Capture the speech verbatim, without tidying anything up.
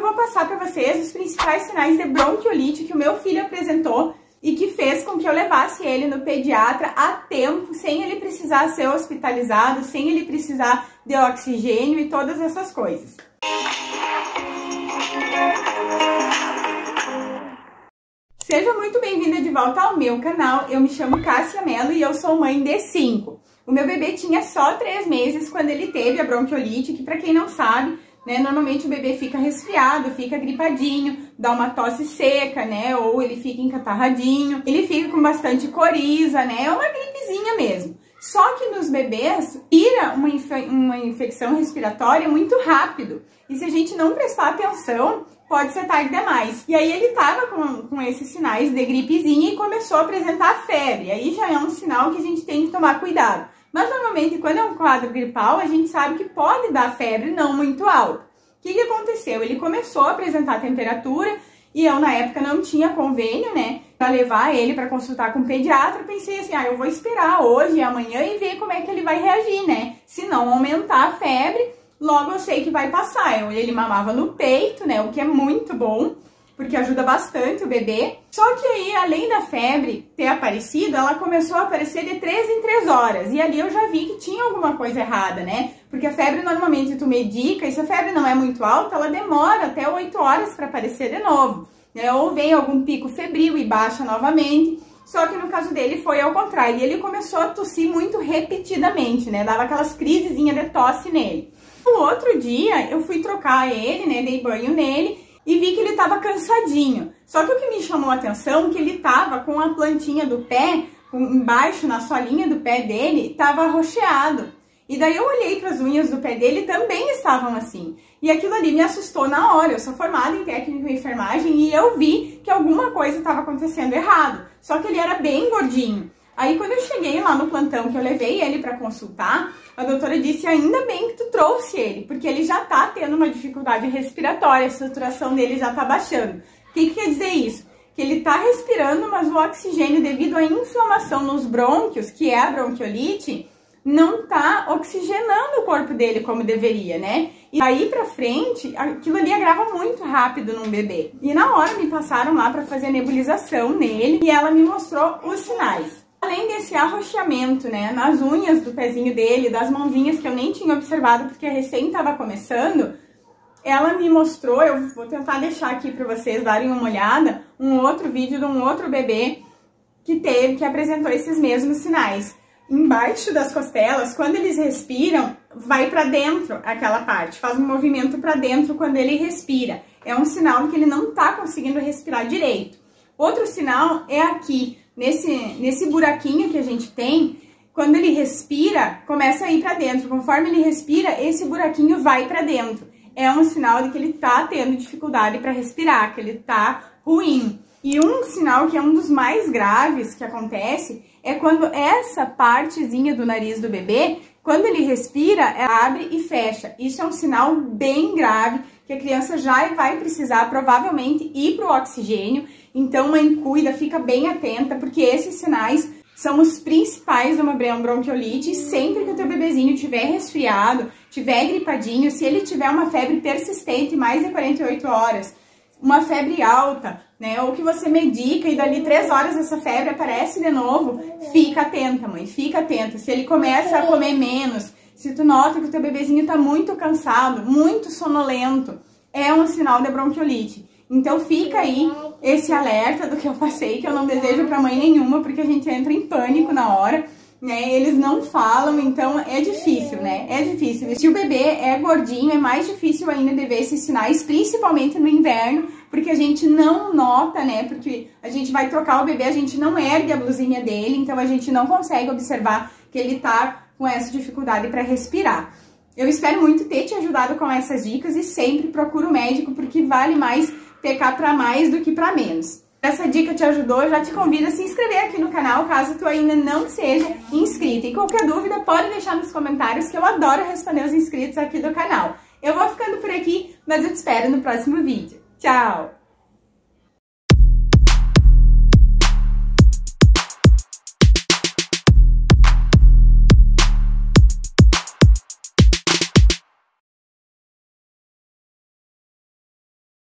vou passar para vocês os principais sinais de bronquiolite que o meu filho apresentou e que fez com que eu levasse ele no pediatra a tempo, sem ele precisar ser hospitalizado, sem ele precisar de oxigênio e todas essas coisas. Seja muito bem-vinda de volta ao meu canal. Eu me chamo Cássia Mello e eu sou mãe de cinco. O meu bebê tinha só três meses quando ele teve a bronquiolite, que, para quem não sabe, né, normalmente o bebê fica resfriado, fica gripadinho, dá uma tosse seca, né, ou ele fica encatarradinho, ele fica com bastante coriza, né, é uma gripezinha mesmo. Só que nos bebês vira uma, inf uma infecção respiratória muito rápido, e se a gente não prestar atenção, pode ser tarde demais. E aí ele tava com, com esses sinais de gripezinha e começou a apresentar febre, aí já é um sinal que a gente tem que tomar cuidado. Mas normalmente quando é um quadro gripal, a gente sabe que pode dar febre não muito alta. O que que aconteceu? Ele começou a apresentar temperatura e eu na época não tinha convênio, né, para levar ele para consultar com o pediatra. Pensei assim, ah, eu vou esperar hoje e amanhã e ver como é que ele vai reagir, né? Se não aumentar a febre, logo eu sei que vai passar. Ele mamava no peito, né, o que é muito bom, porque ajuda bastante o bebê. Só que aí, além da febre ter aparecido, ela começou a aparecer de três em três horas. E ali eu já vi que tinha alguma coisa errada, né? Porque a febre normalmente tu medica, e se a febre não é muito alta, ela demora até oito horas para aparecer de novo, né? Ou vem algum pico febril e baixa novamente. Só que no caso dele foi ao contrário. E ele começou a tossir muito repetidamente, né? Dava aquelas crisezinhas de tosse nele. No outro dia, eu fui trocar ele, né? Dei banho nele e vi que ele tava cansadinho. Só que o que me chamou a atenção é que ele tava com a plantinha do pé, embaixo na solinha do pé dele, tava arroxeado. E daí eu olhei para as unhas do pé dele, também estavam assim. E aquilo ali me assustou na hora. Eu sou formada em técnica de enfermagem e eu vi que alguma coisa estava acontecendo errado. Só que ele era bem gordinho. Aí quando eu cheguei lá no plantão, que eu levei ele para consultar, a doutora disse, ainda bem que tu trouxe ele, porque ele já tá tendo uma dificuldade respiratória, a saturação dele já tá baixando. O que que quer dizer isso? Que ele tá respirando, mas o oxigênio, devido à inflamação nos brônquios, que é a bronquiolite, não tá oxigenando o corpo dele como deveria, né? E aí pra frente, aquilo ali agrava muito rápido num bebê. E na hora me passaram lá pra fazer nebulização nele e ela me mostrou os sinais. Além desse arroxeamento, né, nas unhas do pezinho dele, das mãozinhas que eu nem tinha observado porque recém estava começando, ela me mostrou, eu vou tentar deixar aqui para vocês darem uma olhada, um outro vídeo de um outro bebê que teve, que apresentou esses mesmos sinais. Embaixo das costelas, quando eles respiram, vai para dentro aquela parte, faz um movimento para dentro quando ele respira. É um sinal que ele não está conseguindo respirar direito. Outro sinal é aqui. Nesse, nesse buraquinho que a gente tem, quando ele respira, começa a ir para dentro. Conforme ele respira, esse buraquinho vai para dentro. É um sinal de que ele tá tendo dificuldade para respirar, que ele tá ruim. E um sinal que é um dos mais graves que acontece é quando essa partezinha do nariz do bebê, quando ele respira, ela abre e fecha. Isso é um sinal bem grave, que a criança já vai precisar provavelmente ir para o oxigênio. Então, mãe, cuida, fica bem atenta, porque esses sinais são os principais de uma bronquiolite. Sempre que o teu bebezinho tiver resfriado, tiver gripadinho, se ele tiver uma febre persistente, mais de quarenta e oito horas, uma febre alta, né, ou que você medica e dali três horas essa febre aparece de novo, fica atenta, mãe, fica atenta. Se ele começa a comer menos, se tu nota que o teu bebezinho tá muito cansado, muito sonolento, é um sinal de bronquiolite. Então fica aí esse alerta do que eu passei, que eu não desejo pra mãe nenhuma, porque a gente entra em pânico na hora, né? Eles não falam, então é difícil, né? É difícil. Se o bebê é gordinho, é mais difícil ainda de ver esses sinais, principalmente no inverno, porque a gente não nota, né? Porque a gente vai trocar o bebê, a gente não ergue a blusinha dele, então a gente não consegue observar que ele tá com essa dificuldade para respirar. Eu espero muito ter te ajudado com essas dicas e sempre procura o médico, porque vale mais pecar para mais do que para menos. Se essa dica te ajudou, eu já te convido a se inscrever aqui no canal, caso tu ainda não seja inscrita. E qualquer dúvida, pode deixar nos comentários, que eu adoro responder os inscritos aqui do canal. Eu vou ficando por aqui, mas eu te espero no próximo vídeo. Tchau!